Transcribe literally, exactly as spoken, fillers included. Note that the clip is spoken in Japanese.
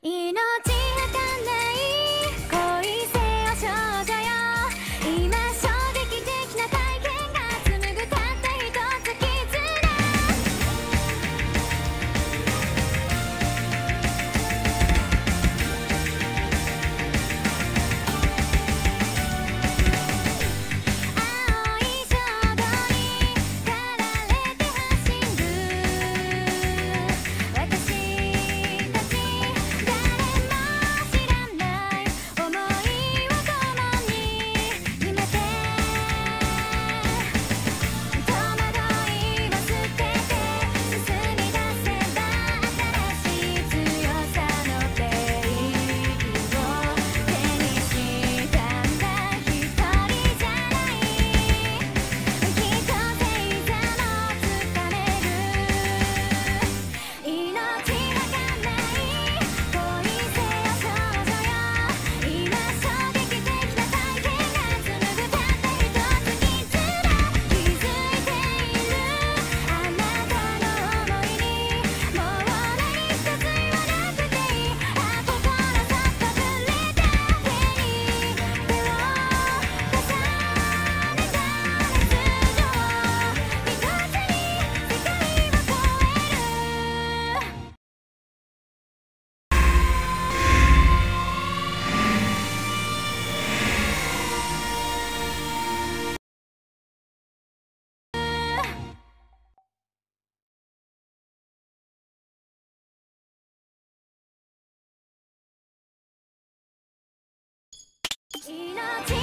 命わかんない恋せよ少女よ。今衝撃的な体験が紡ぐたった一つ絆。青い衝動に駆られて走る私たち。誰も知らない想いを共に秘めて、戸惑いを捨てて進み出せば新しい強さの定義を手にしたんだ。一人じゃないきっと星座もつかめる。命わかんない恋せよ少女よ。今衝撃的な体験が紡ぐたった一つ絆。気づいているあなたの想いにもう何一つ言わなくていい。あ、心そっと触れた手に手を重ねた熱情。一つに世界を超える。命